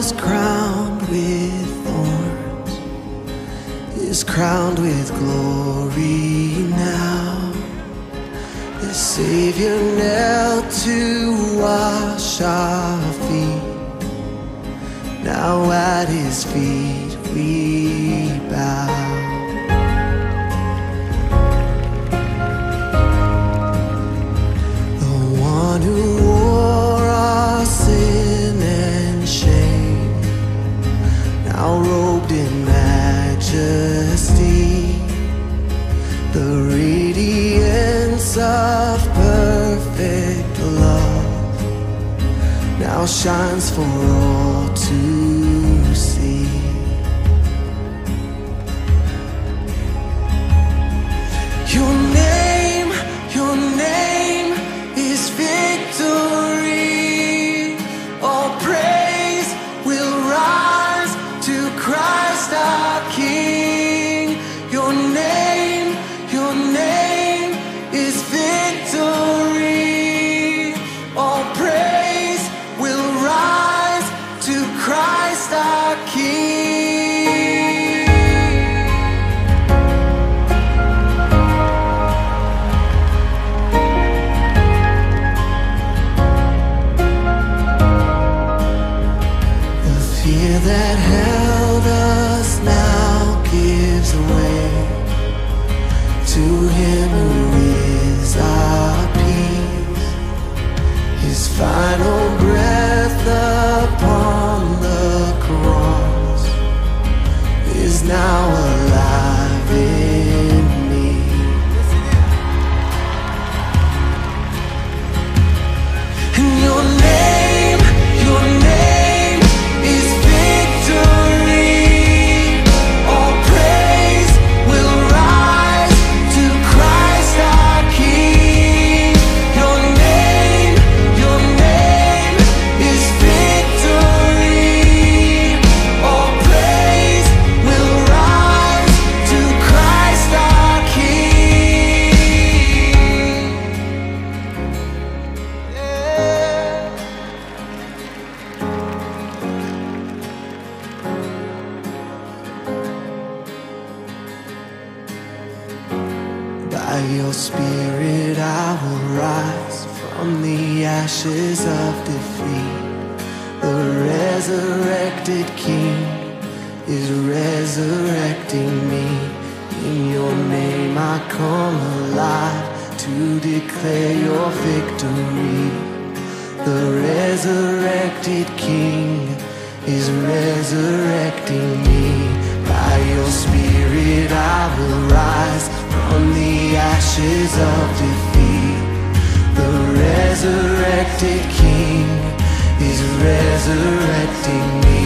was crowned with thorns is crowned with glory now. The Savior knelt to wash our feet. Now at his feet we bow. The one who wore our sin and shame, now robed in majesty, the radiance of perfect love now shines for all to see. Your name is victory. All praise will rise to Christ our King. Your name is victory. All praise will rise to Christ our King. The fear that held us now gives way to him who is our peace. His final breath upon the cross is now alive in me. And your name is victory. All praise will rise to Christ our King. Your name is victory. All praise will rise to Christ our King. Yeah. By your Spirit I will rise from the ashes of defeat. The resurrected King is resurrecting me. In your name I come alive to declare your victory. The resurrected King is resurrecting me. By your Spirit I will rise from the ashes of defeat. The resurrected King is resurrecting me.